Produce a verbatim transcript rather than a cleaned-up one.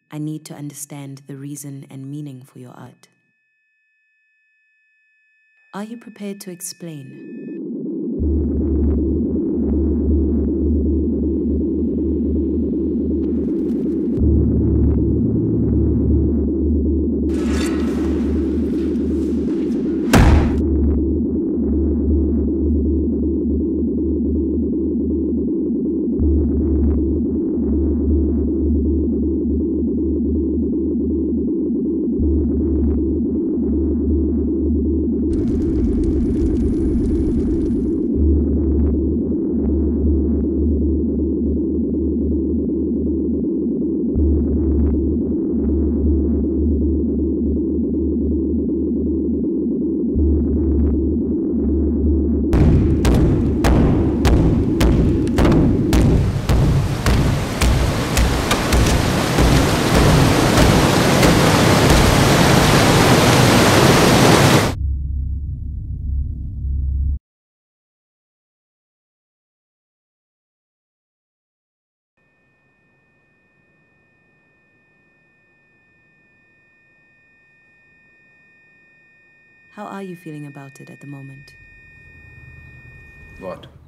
I need to understand the reason and meaning for your art. Are you prepared to explain? How are you feeling about it at the moment? What?